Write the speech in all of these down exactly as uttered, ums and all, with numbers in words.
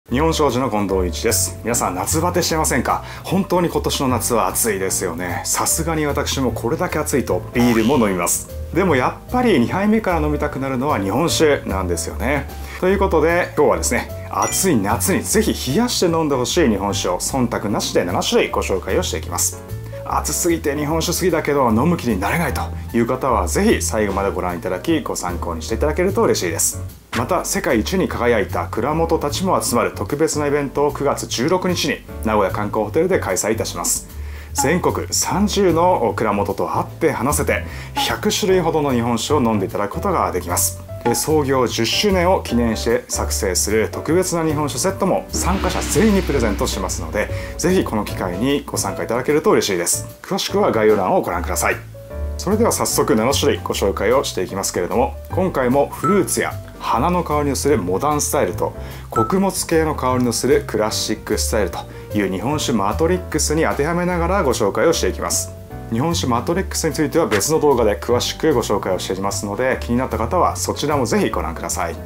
日本商事の近藤一です。皆さん夏バテしてませんか？本当に今年の夏は暑いですよね。さすがに私もこれだけ暑いとビールも飲みます。でもやっぱりにはいめから飲みたくなるのは日本酒なんですよね。ということで今日はですね、暑い夏にぜひ冷やして飲んでほしい日本酒を忖度なしでななしゅるいご紹介をしていきます。暑すぎて日本酒好きだけど飲む気になれないという方はぜひ最後までご覧いただきご参考にしていただけると嬉しいです。また世界一に輝いた蔵元たちも集まる特別なイベントをくがつじゅうろくにちに名古屋観光ホテルで開催いたします。全国さんじゅうの蔵元と会って話せてひゃくしゅるいほどの日本酒を飲んでいただくことができます。創業じゅっしゅうねんを記念して作成する特別な日本酒セットも参加者全員にプレゼントしますので、ぜひこの機会にご参加いただけると嬉しいです。詳しくは概要欄をご覧ください。それでは早速ななしゅるいご紹介をしていきますけれども、今回もフルーツや花の香りのするモダンスタイルと穀物系の香りのするクラシックスタイルという日本酒マトリックスに当てはめながらご紹介をしていきます。日本酒マトリックスについては別の動画で詳しくご紹介をしていますので、気になった方はそちらもぜひご覧ください。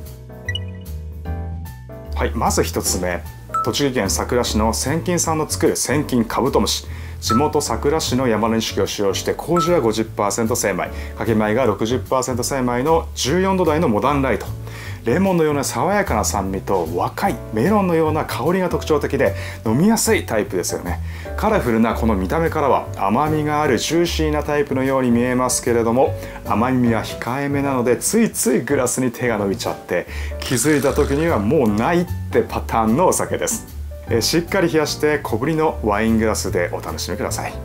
はい、まずひとつめ、栃木県さくら市の千金さんの作る千金カブトムシ。地元さくら市の山の錦を使用して麹は ごじゅっパーセント 精米、かけ米が ろくじゅっパーセント 精米のじゅうよんど台のモダンライト。レモンのような爽やかな酸味と若いメロンのような香りが特徴的で飲みやすいタイプですよね。カラフルなこの見た目からは甘みがあるジューシーなタイプのように見えますけれども、甘みは控えめなのでついついグラスに手が伸びちゃって気づいた時にはもうないってパターンのお酒です。えしっかり冷やして小ぶりのワイングラスでお楽しみください。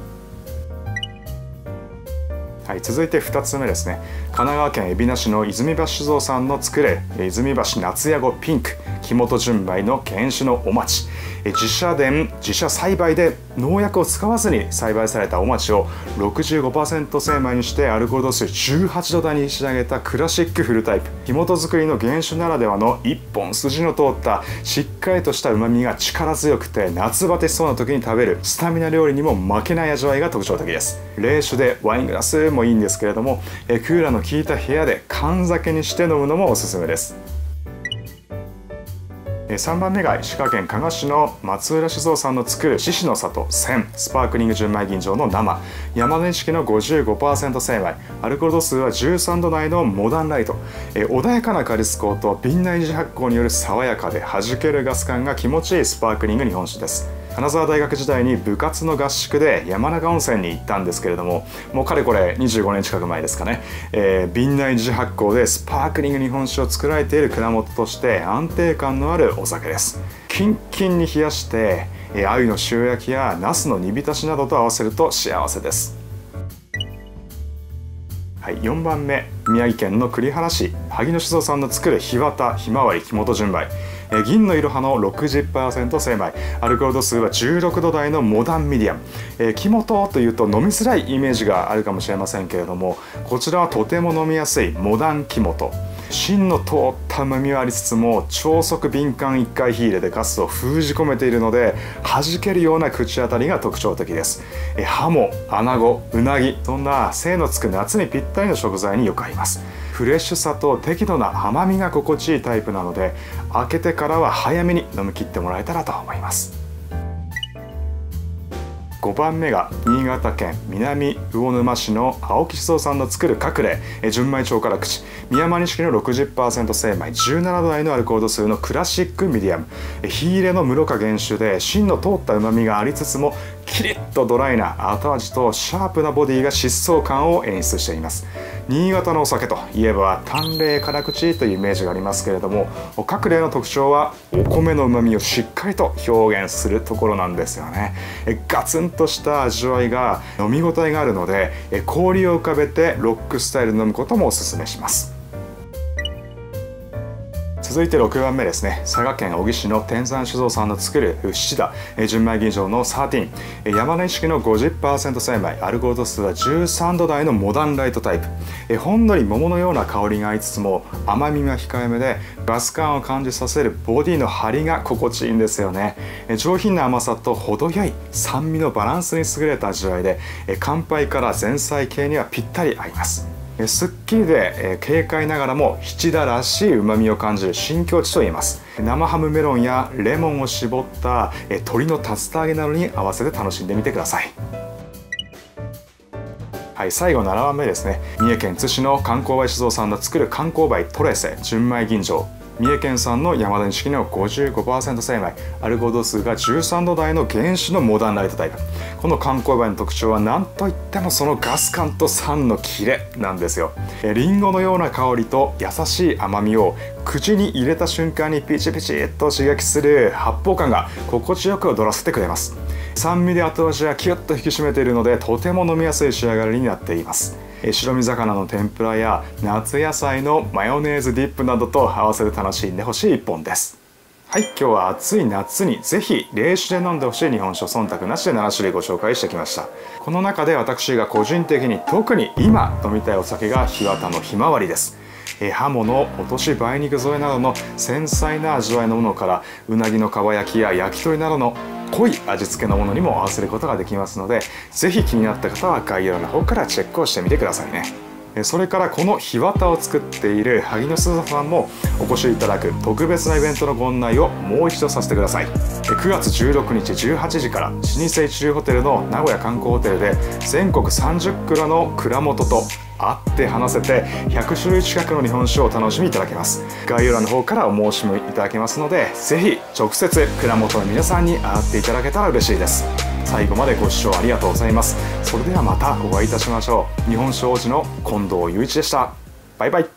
はい、続いてふたつめですね。神奈川県海老名市の泉橋酒造さんの作れ泉橋夏屋号ピンク木本純米の原酒のお町。自社田自社栽培で農薬を使わずに栽培されたお町を ろくじゅうごパーセント 精米にしてアルコール度数じゅうはちど台に仕上げたクラシックフルタイプ。木本作りの原酒ならではの一本筋の通ったしっかりとした旨味が力強くて夏バテしそうな時に食べるスタミナ料理にも負けない味わいが特徴的です。冷酒でワイングラスもいいんですけれども、クーラーの効いた部屋で燗酒にして飲むのもおすすめです。さんばんめが石川県加賀市の松浦酒造さんの作る獅子の里千スパークリング純米吟醸の生山田錦の ごじゅうごパーセント 精米、アルコール度数はじゅうさんど台のモダンライト。穏やかなカリス香と瓶内自発酵による爽やかで弾けるガス感が気持ちいいスパークリング日本酒です。金沢大学時代に部活の合宿で山中温泉に行ったんですけれども、もうかれこれにじゅうごねん近く前ですかね、えー、瓶内自発酵でスパークリング日本酒を作られている蔵元として安定感のあるお酒です。キンキンに冷やして鮎の塩焼きやナスの煮浸しなどと合わせると幸せです。はい、よんばんめ、宮城県の栗原市萩野酒造さんの作る日綿ひまわり木本純米。銀のいろはの ろくじゅっパーセント 精米、アルコール度数はじゅうろくど台のモダンミディアム。えー、木本というと飲みづらいイメージがあるかもしれませんけれども、こちらはとても飲みやすいモダン木本。芯の通った旨味はありつつも超速敏感いっかい火入れでガスを封じ込めているので弾けるような口当たりが特徴的です。えハモ、アナゴ、ウナギ、そんな精のつく夏にぴったりの食材によく合います。フレッシュさと適度な甘みが心地いいタイプなので、開けてからは早めに飲み切ってもらえたらと思います。ごばんめが新潟県南魚沼市の青木酒造さんの作る隠れ純米超辛口宮山錦の ろくじゅっパーセント 精米じゅうななど台のアルコール度数のクラシックミディアム。火入れの室賀原酒で芯の通った旨味がありつつもキリッとドライな後味とシャープなボディが疾走感を演出しています。新潟のお酒といえば淡麗辛口というイメージがありますけれども、隠れの特徴はお米の旨味をしっかりと表現するところなんですよね。ガツンとした味わいが飲み応えがあるので、氷を浮かべてロックスタイルで飲むこともおすすめします。続いてろくばんめですね。佐賀県小城市の天山酒造さんの作る七田純米吟醸のじゅうさん、山根式の ごじゅっパーセント 精米、アルコール度数はじゅうさんど台のモダンライトタイプ。ほんのり桃のような香りがありつつも甘みが控えめでガス感を感じさせるボディの張りが心地いいんですよね。上品な甘さと程よい酸味のバランスに優れた味わいで、乾杯から前菜系にはぴったり合います。 すっきりで軽快ながらも七田らしい旨味を感じる新境地と言えます。生ハムメロンやレモンを絞った鶏の竜田揚げなどに合わせて楽しんでみてください。はい、最後ななばんめですね。三重県津市の観光梅酒造さんが作る観光梅トレセ純米吟醸。三重県産の山田錦の ごじゅうごパーセント 精米、アルコール度数がじゅうさんど台の原酒のモダンライトタイプ。この観光梅の特徴は何といってもそのガス感と酸のキレなんですよ。リンゴのような香りと優しい甘みを口に入れた瞬間にピチピチっと刺激する発泡感が心地よく踊らせてくれます。酸味で後味はキュッと引き締めているので、とても飲みやすい仕上がりになっています。白身魚の天ぷらや夏野菜のマヨネーズディップなどと合わせて楽しんでほしい一本です。はい、今日は暑い夏にぜひ冷酒で飲んでほしい日本酒を忖度なしでなな種類ご紹介してきました。この中で私が個人的に特に今飲みたいお酒が日和田のひまわりです。ハモの落とし梅肉添えなどの繊細な味わいのものから、うなぎのかば焼きや焼き鳥などの濃い味付けのものにも合わせることができますので、ぜひ気になった方は概要欄の方からチェックをしてみてくださいね。それからこの日和田を作っている萩野鈴さんもお越しいただく特別なイベントのご案内をもう一度させてください。くがつじゅうろくにちじゅうはちじから老舗一流ホテルの名古屋観光ホテルで全国さんじゅっ蔵の蔵元と会って話せてひゃく種類近くの日本酒をお楽しみいただけます。概要欄の方からお申し込みいただけますので、ぜひ直接蔵元の皆さんに会っていただけたら嬉しいです。最後までご視聴ありがとうございます。それではまたお会いいたしましょう。日本酒王子の近藤雄一でした。バイバイ。